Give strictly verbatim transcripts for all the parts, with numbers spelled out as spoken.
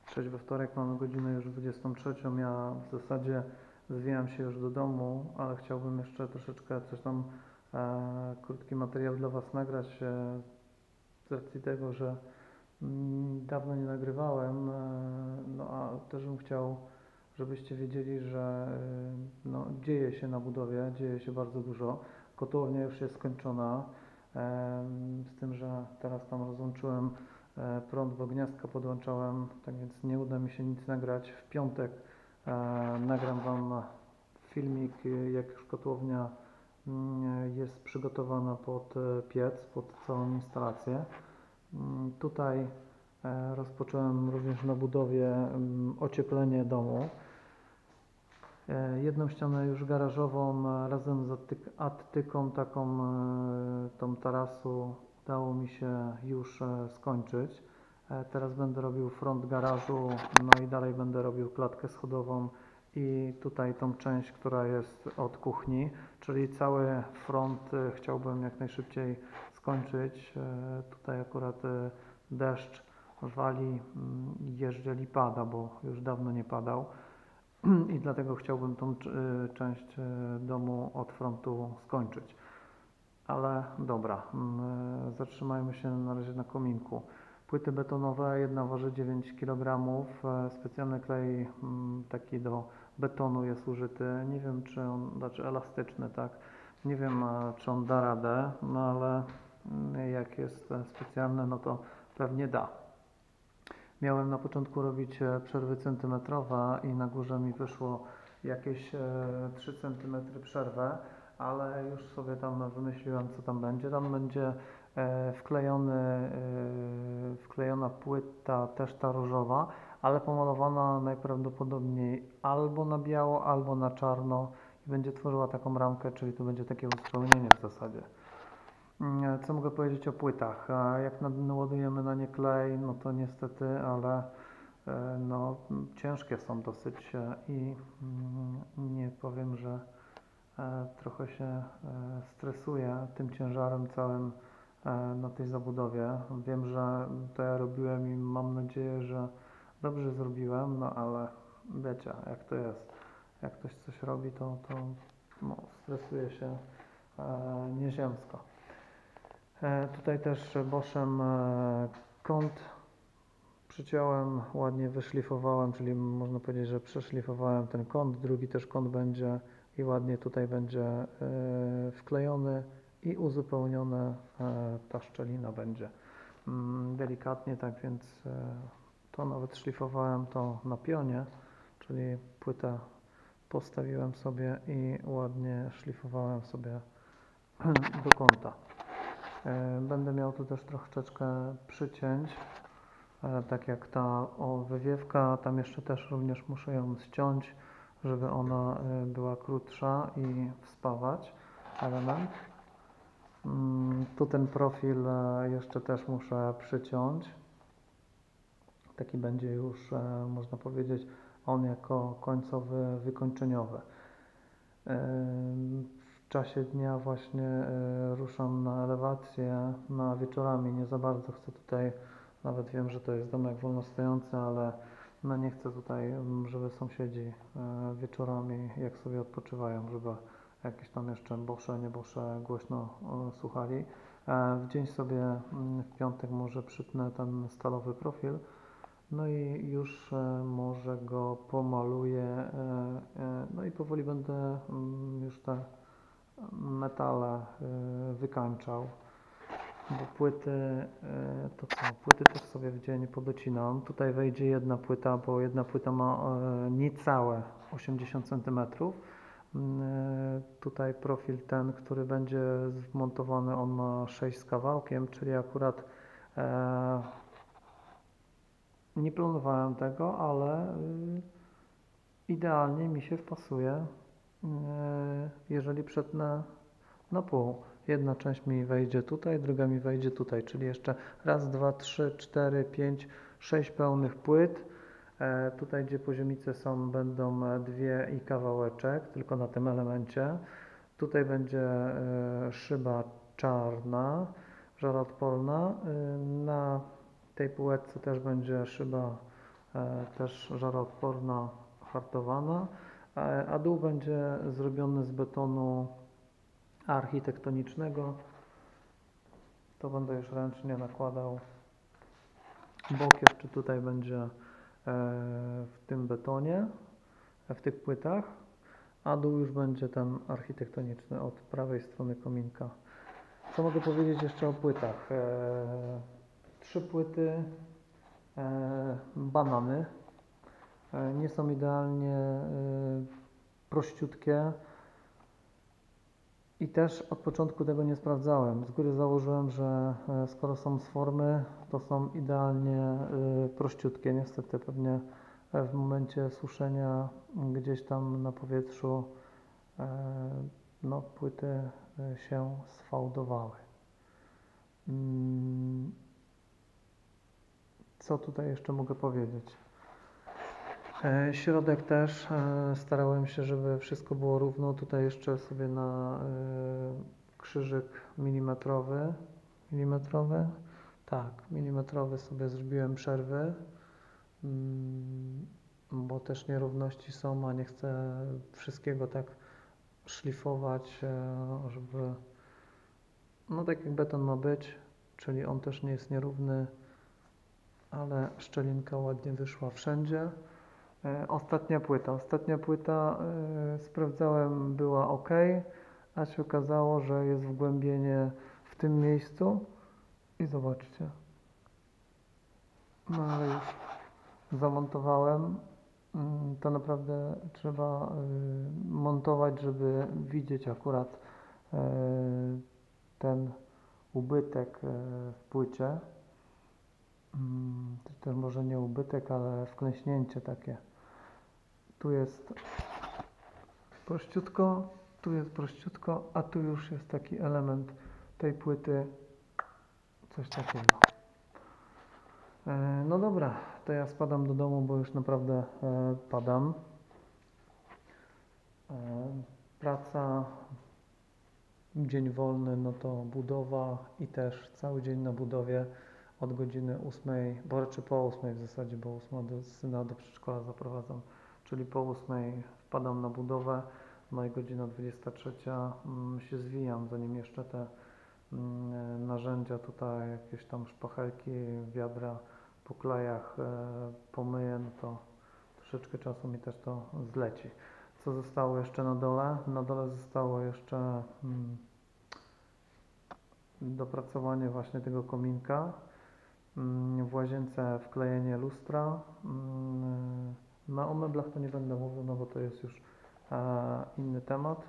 Cześć, we wtorek mamy godzinę już dwudziestą trzecią. Ja w zasadzie zwijam się już do domu, ale chciałbym jeszcze troszeczkę coś tam, e, krótki materiał dla Was nagrać, e, z racji tego, że mm, dawno nie nagrywałem, e, no a też bym chciał, żebyście wiedzieli, że e, no, dzieje się na budowie, dzieje się bardzo dużo. Kotłownia już jest skończona, e, z tym, że teraz tam rozłączyłem e, prąd, bo gniazdka podłączałem, tak więc nie uda mi się nic nagrać. W piątek e, nagram Wam filmik, jak już kotłownia mm, jest przygotowana pod e, piec, pod całą instalację. Mm, Tutaj e, rozpocząłem również na budowie mm, ocieplenie domu. E, Jedną ścianę już garażową e, razem z attyk- attyką taką, e, tą tarasu udało mi się już e, skończyć. E, Teraz będę robił front garażu, no i dalej będę robił klatkę schodową i tutaj tą część, która jest od kuchni, czyli cały front e, chciałbym jak najszybciej skończyć. E, Tutaj akurat e, deszcz wali, mm, jeżeli pada, bo już dawno nie padał. I dlatego chciałbym tą y, część y, domu od frontu skończyć. Ale dobra, y, zatrzymajmy się na razie na kominku. Płyty betonowe, jedna waży dziewięć kilogramów, y, specjalny klej y, taki do betonu jest użyty. Nie wiem, czy on, znaczy elastyczny, tak? Nie wiem, y, czy on da radę, no ale y, jak jest specjalny, no to pewnie da. Miałem na początku robić przerwy centymetrowe i na górze mi wyszło jakieś trzy centymetry przerwę, ale już sobie tam wymyśliłem, co tam będzie. Tam będzie wklejony, wklejona płyta, też ta różowa, ale pomalowana najprawdopodobniej albo na biało, albo na czarno i będzie tworzyła taką ramkę, czyli to będzie takie uzupełnienie w zasadzie. Co mogę powiedzieć o płytach? Jak ładujemy na nie klej, no to niestety, ale no, ciężkie są dosyć i nie powiem, że trochę się stresuję tym ciężarem całym na tej zabudowie. Wiem, że to ja robiłem i mam nadzieję, że dobrze zrobiłem, no ale wiecie, jak to jest. Jak ktoś coś robi, to, to no, stresuje się nieziemsko. E, tutaj też Boschem e, kąt przyciąłem, ładnie wyszlifowałem, czyli można powiedzieć, że przeszlifowałem ten kąt, drugi też kąt będzie i ładnie tutaj będzie e, wklejony i uzupełnione, e, ta szczelina będzie mm, delikatnie, tak więc e, to nawet szlifowałem to na pionie, czyli płytę postawiłem sobie i ładnie szlifowałem sobie do kąta. Będę miał tu też troszeczkę przycięć, tak jak ta o wywiewka, tam jeszcze też również muszę ją ściąć, żeby ona była krótsza i wspawać element. Tu ten profil jeszcze też muszę przyciąć, taki będzie już, można powiedzieć, on jako końcowy, wykończeniowy. W czasie dnia właśnie y, ruszam na elewację, na wieczorami nie za bardzo chcę tutaj, nawet wiem, że to jest domek wolnostojący, ale no nie chcę tutaj, żeby sąsiedzi y, wieczorami, jak sobie odpoczywają, żeby jakieś tam jeszcze bosze, nie bosze głośno y, słuchali. E, w dzień sobie y, w piątek może przytnę ten stalowy profil, no i już e, może go pomaluję, e, e, no i powoli będę mm, już te metale e, wykańczał, bo płyty, e, to co, płyty też sobie w dzień podocinam. Tutaj wejdzie jedna płyta, bo jedna płyta ma e, niecałe osiemdziesiąt centymetrów. E, tutaj profil ten, który będzie wmontowany, on ma sześć z kawałkiem, czyli akurat e, nie planowałem tego, ale y, idealnie mi się wpasuje, y, jeżeli przetnę na pół. Jedna część mi wejdzie tutaj, druga mi wejdzie tutaj, czyli jeszcze raz, dwa, trzy, cztery, pięć, sześć pełnych płyt. E, tutaj, gdzie poziomice są, będą dwie i kawałeczek, tylko na tym elemencie. Tutaj będzie e, szyba czarna, żaroodporna. E, na tej półeczce też będzie szyba e, też żaroodporna, hartowana, e, a dół będzie zrobiony z betonu architektonicznego. To będę już ręcznie nakładał. Bok jeszcze tutaj będzie e, w tym betonie, w tych płytach, a dół już będzie ten architektoniczny od prawej strony kominka. Co mogę powiedzieć jeszcze o płytach? E, trzy płyty, e, banany. E, nie są idealnie e, prościutkie i też od początku tego nie sprawdzałem. Z góry założyłem, że e, skoro są z formy, to są idealnie e, prościutkie. Niestety pewnie w momencie suszenia gdzieś tam na powietrzu e, no, płyty e, się sfałdowały. Mm, Co tutaj jeszcze mogę powiedzieć? E, Środek też e, starałem się, żeby wszystko było równo. Tutaj jeszcze sobie na e, krzyżyk milimetrowy, milimetrowy, tak, milimetrowy sobie zrobiłem przerwy, mm, bo też nierówności są, a nie chcę wszystkiego tak szlifować, e, żeby, no tak jak beton ma być, czyli on też nie jest nierówny, ale szczelinka ładnie wyszła wszędzie. E, Ostatnia płyta. Ostatnia płyta e, sprawdzałem, była ok, a się okazało, że jest wgłębienie w tym miejscu i zobaczcie. No ale już zamontowałem. Mm, To naprawdę trzeba y, montować, żeby widzieć akurat y, ten ubytek y, w płycie. Mm, To też może nie ubytek, ale wklęśnięcie takie. Tu jest prościutko, tu jest prościutko, a tu już jest taki element tej płyty, coś takiego. E, No dobra, to ja spadam do domu, bo już naprawdę e, padam. E, Praca, dzień wolny, no to budowa i też cały dzień na budowie od godziny ósmej, bo raczej po ósmej w zasadzie, bo ósma do syna do przedszkola zaprowadzam, czyli po ósmej wpadam na budowę, no i godzina dwudziesta trzecia mm, się zwijam, zanim jeszcze te mm, narzędzia tutaj, jakieś tam szpachelki, wiadra po klejach e, pomyję, no to troszeczkę czasu mi też to zleci. Co zostało jeszcze na dole? Na dole zostało jeszcze mm, dopracowanie właśnie tego kominka, mm, w łazience wklejenie lustra. Mm, Na o meblach to nie będę mówił, no bo to jest już e, inny temat.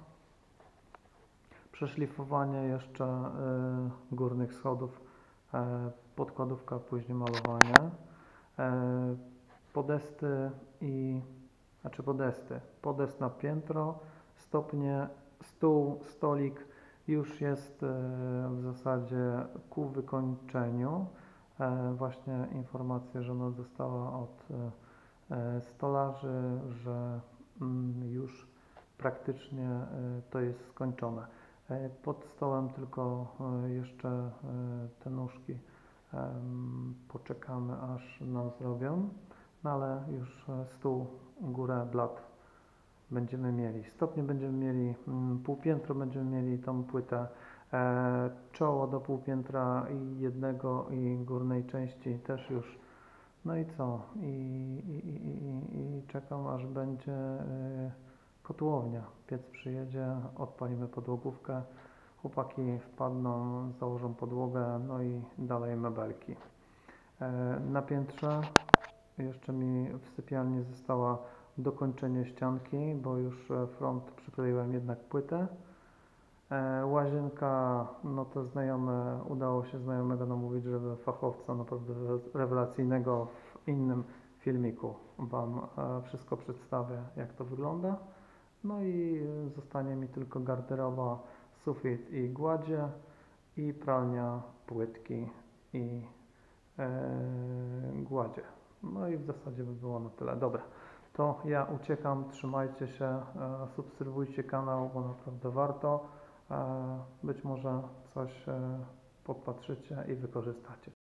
Przeszlifowanie jeszcze e, górnych schodów, e, podkładówka, później malowanie. E, podesty i, znaczy podesty, podest na piętro, stopnie, stół, stolik już jest e, w zasadzie ku wykończeniu. E, właśnie informacja, że ona została od e, stolarzy, że mm, już praktycznie e, to jest skończone. E, Pod stołem tylko e, jeszcze e, te nóżki em, poczekamy, aż nam zrobią, no ale już e, stół, górę, blat będziemy mieli. Stopnie będziemy mieli, mm, półpiętro będziemy mieli tą płytę, e, czoło do półpiętra i jednego i górnej części też już. No i co? I, i, i, i, i czekam, aż będzie e, kotłownia. Piec przyjedzie, odpalimy podłogówkę, chłopaki wpadną, założą podłogę, no i dalej mebelki. E, Na piętrze jeszcze mi w sypialni została dokończenie ścianki, bo już e, front przykleiłem jednak płytę. E, Łazienka, no to znajomy, udało się znajomego namówić, żeby fachowca naprawdę rewelacyjnego w innym filmiku Wam e, wszystko przedstawię, jak to wygląda. No i zostanie mi tylko garderoba, sufit i gładzie i pralnia, płytki i e, gładzie. No i w zasadzie by było na tyle. Dobra, to ja uciekam, trzymajcie się, e, subskrybujcie kanał, bo naprawdę warto. E, być może coś e, podpatrzycie i wykorzystacie.